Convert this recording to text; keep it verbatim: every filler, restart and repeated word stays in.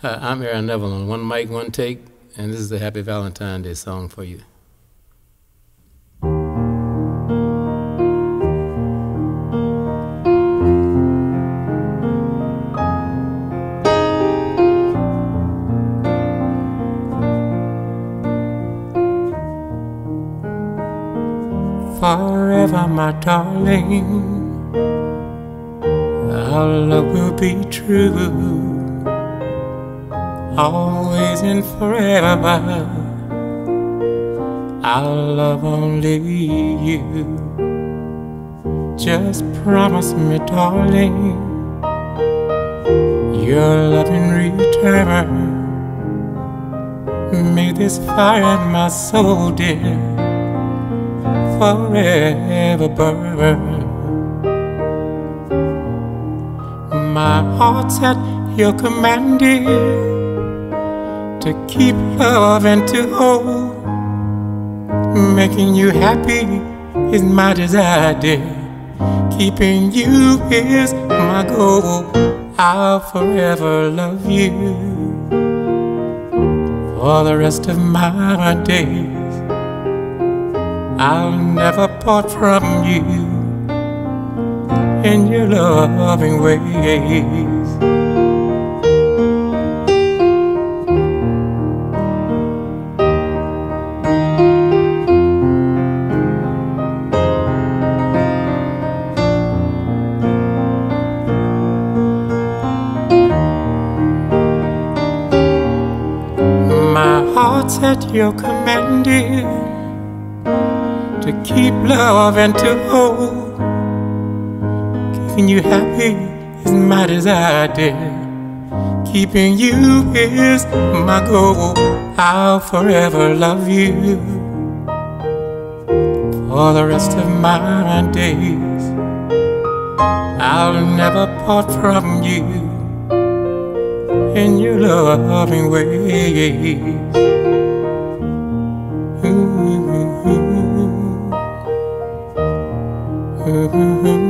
Uh, I'm Aaron Neville on one mic, one take, and this is the Happy Valentine's Day song for you. Forever, my darling, our love will be true, always and forever. I'll love only you. Just promise me, darling, your love in return. May this fire in my soul, dear, forever burn. My heart's at your command, dear, to keep love and to hold. Making you happy is my desire, dear. Keeping you is my goal. I'll forever love you for the rest of my days. I'll never part from you in your loving ways. My heart's at your command, dear, to keep love and to hold. Keeping you happy is my desire, dear. Keeping you is my goal. I'll forever love you for the rest of my days. I'll never part from you in your loving ways. Ooh, ooh, ooh.